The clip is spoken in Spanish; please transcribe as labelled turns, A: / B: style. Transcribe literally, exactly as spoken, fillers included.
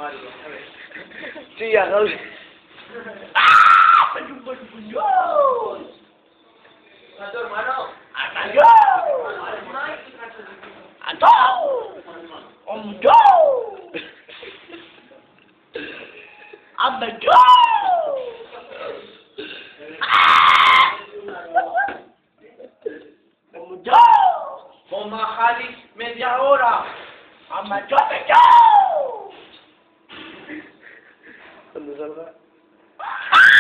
A: Mario, a ver.
B: Sí, a doble.
A: ¡Ah! ¡Pero un buen Dios! ¿A tu hermano?
B: ¡Hasta yo! ¡A todo! ¡Om yo! ¡Amba yo! ¡Om yo!
A: Con majaris media hora.
B: ¡Amba yo te yo! Cuando salga.